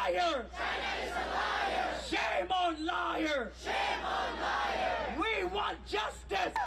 liar! China is a liar! Shame on liar! Shame on liar! We want justice!